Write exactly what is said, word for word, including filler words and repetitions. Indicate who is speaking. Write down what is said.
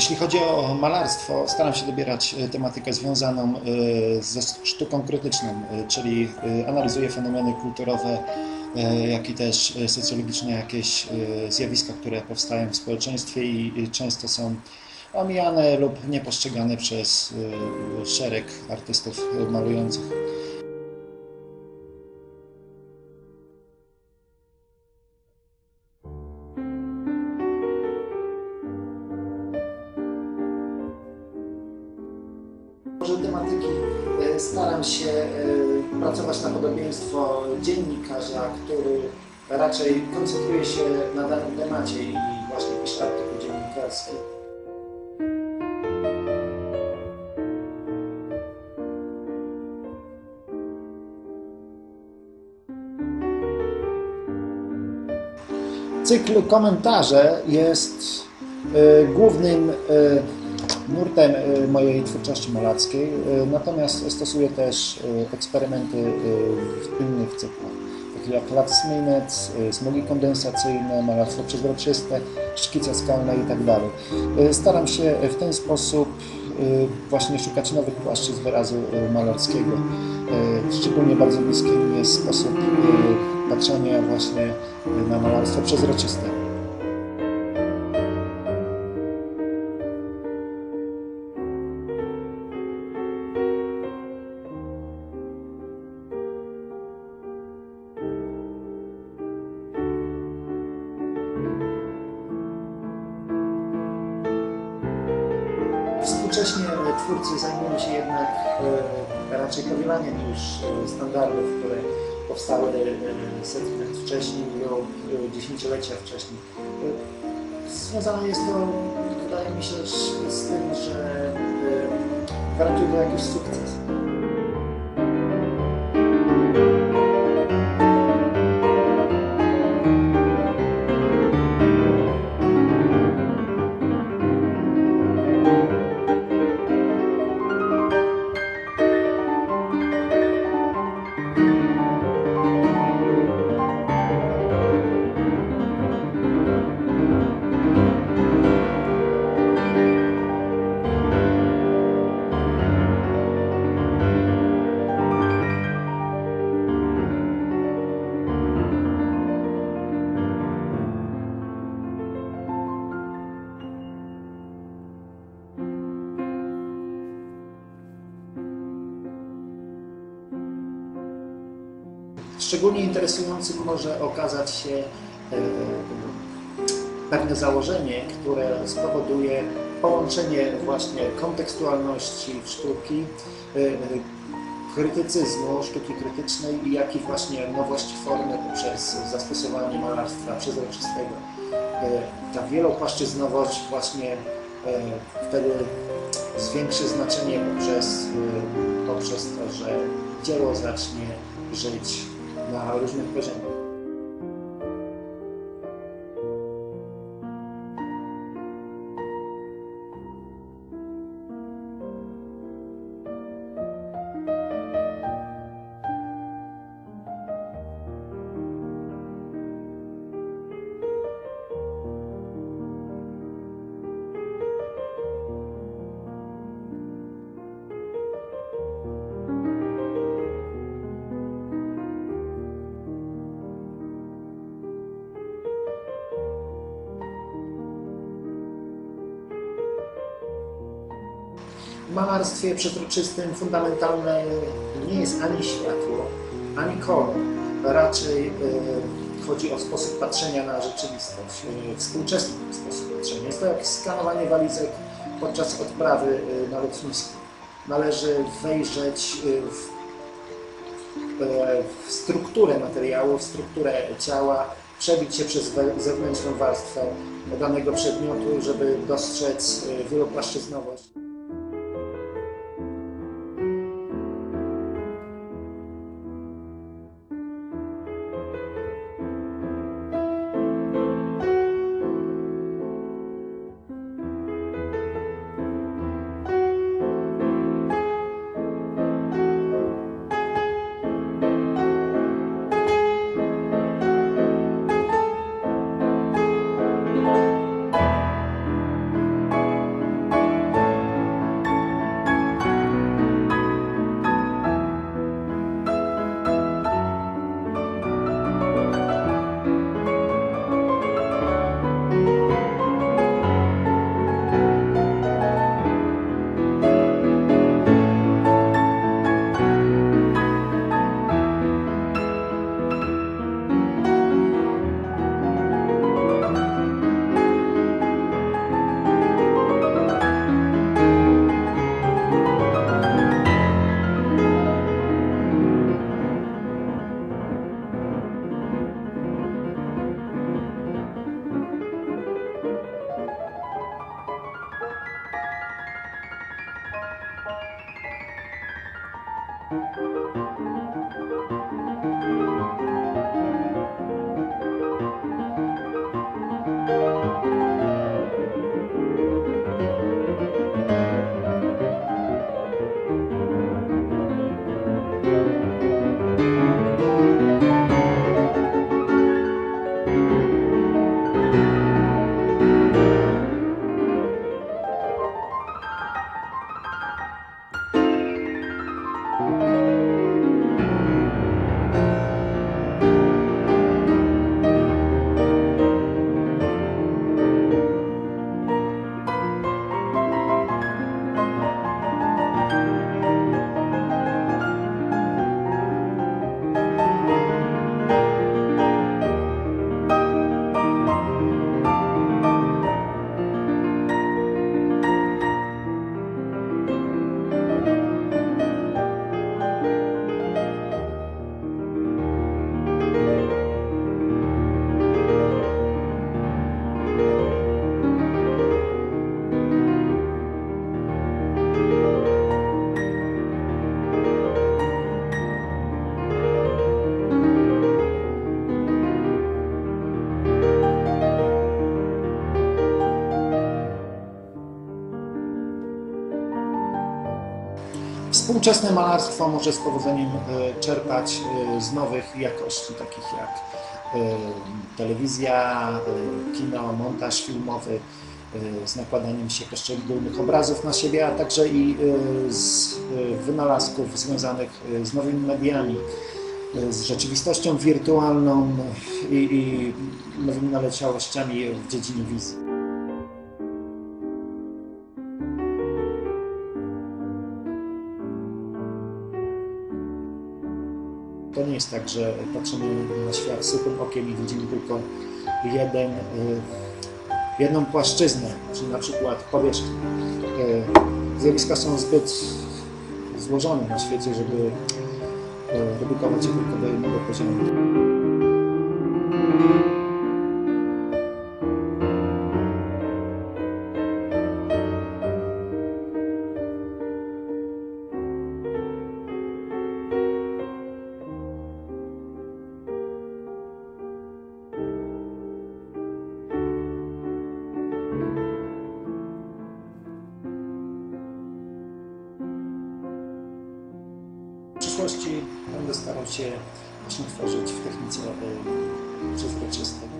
Speaker 1: Jeśli chodzi o malarstwo, staram się dobierać tematykę związaną ze sztuką krytyczną, czyli analizuję fenomeny kulturowe, jak i też socjologiczne jakieś zjawiska, które powstają w społeczeństwie i często są omijane lub niepostrzegane przez szereg artystów malujących. Może tematyki staram się pracować na podobieństwo dziennikarza, który raczej koncentruje się na danym temacie i właśnie pisze artykuł dziennikarski. Cykl komentarze jest y, głównym y, nurtem y, mojej twórczości malarskiej, y, natomiast stosuję też y, eksperymenty y, w innych cyklach, takie jak latysmejnec, y, smugi kondensacyjne, malarstwo przezroczyste, szkice skalne itd. Y, staram się w ten sposób y, właśnie szukać nowych płaszczyzn wyrazu y, malarskiego. Y, szczególnie bardzo bliski mi jest sposób y, patrzenia właśnie na malarstwo przezroczyste. Współcześnie twórcy zajmują się jednak raczej powielaniem już standardów, które powstały setki lat wcześniej lub dziesięciolecia wcześniej. Związane jest to, wydaje mi się, z tym, że gwarantuje to jakiś sukces. Szczególnie interesującym może okazać się pewne założenie, które spowoduje połączenie właśnie kontekstualności sztuki, krytycyzmu, sztuki krytycznej, jak i właśnie nowości formy poprzez zastosowanie malarstwa przezroczystego. Ta wielopłaszczyznowość właśnie wtedy zwiększy znaczenie poprzez, poprzez to, że dzieło zacznie żyć na różnych poziomach. W malarstwie przezroczystym fundamentalne nie jest ani światło, ani kolor. Raczej y, chodzi o sposób patrzenia na rzeczywistość, y, współczesny sposób patrzenia. Jest to jak skanowanie walizek podczas odprawy y, na lotnisku. Należy wejrzeć y, w, y, w strukturę materiału, w strukturę ciała, przebić się przez zewnętrzną warstwę danego przedmiotu, żeby dostrzec y, wielopłaszczyznowość. Współczesne malarstwo może z powodzeniem czerpać z nowych jakości, takich jak telewizja, kino, montaż filmowy, z nakładaniem się poszczególnych obrazów na siebie, a także i z wynalazków związanych z nowymi mediami, z rzeczywistością wirtualną i, i nowymi naleciałościami w dziedzinie wizji. To nie jest tak, że patrzymy na świat suchym okiem i widzimy tylko jeden, jedną płaszczyznę, czyli na przykład powierzchnię. Zjawiska są zbyt złożone na świecie, żeby redukować je tylko do jednego poziomu. W przyszłości będę starał się właśnie tworzyć w technice przezroczystej.